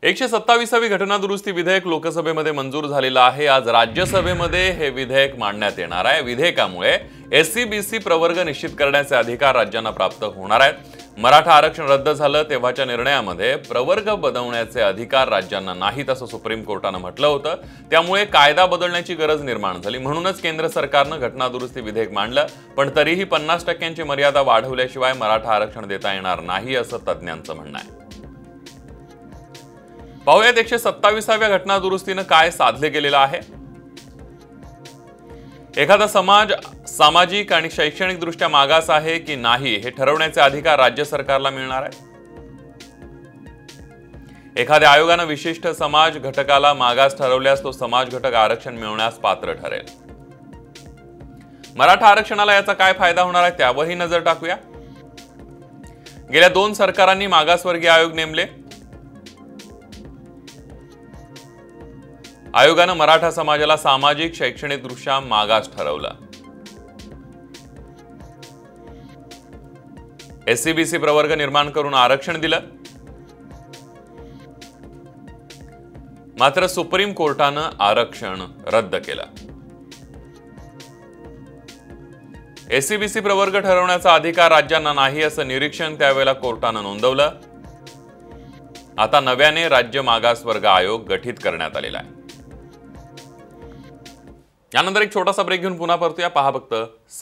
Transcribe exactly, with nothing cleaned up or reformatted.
एकशे सत्तावीसावी घटना दुरुस्ती विधेयक लोकसभेमध्ये मंजूर झालेलं आहे। आज राज्यसभेमध्ये हे विधेयक मांडण्यात येणार आहे। विधेयकामुळे एससी बीसी प्रवर्ग निश्चित करण्याचे अधिकार राज्यांना प्राप्त होणार आहेत। मराठा आरक्षण रद्द झालं तेव्हाच्या निर्णयामध्ये प्रवर्ग बनवण्याचे अधिकार राज्यांना नाहीत असं सुप्रीम कोर्टानं म्हटलं होतं। त्यामुळे कायदा बदलण्याची गरज निर्माण झाली। म्हणूनच केंद्र सरकारनं घटना दुरुस्ती विधेयक मांडलं, पण तरीही पन्नास टक्क्यांची मर्यादा वाढवल्याशिवाय मराठा आरक्षण देता येणार नाही असं तज्ज्ञांचं म्हणणं आहे। पाहुयात एकशे सत्तावीसाव्या घटना दुरुस्तीनं काय साधले गेलेलं आहे। एखादा समाज सामाजिक आणि शैक्षणिक दृष्ट्या मागास आहे की नाही हे ठरवण्याचे अधिकार राज्य सरकारला मिळणार आहे। एखाद्या आयोगानं विशिष्ट समाज घटकाला मागास ठरवल्यास तो समाज घटक आरक्षण मिळवण्यास पात्र ठरेल। मराठा आरक्षणाला याचा काय फायदा होणार आहे त्यावरही नजर टाकूया। गेल्या दोन सरकारांनी मागासवर्गीय आयोग नेमले। आयोगानं मराठा समाजाला सामाजिक शैक्षणिक दृष्ट्या मागास ठरवलं। एससी बीसी प्रवर्ग निर्माण करून आरक्षण दिलं, मात्र सुप्रीम कोर्टानं आरक्षण रद्द केलं। एससी बीसी प्रवर्ग ठरवण्याचा अधिकार राज्यांना नाही असं निरीक्षण त्यावेळेला कोर्टानं नोंदवलं। आता नव्याने राज्य मागासवर्ग आयोग गठीत करण्यात आलेला आहे। यानंतर एक छोटासा ब्रेक घेऊन पुन्हा परतूया। पहा फक्त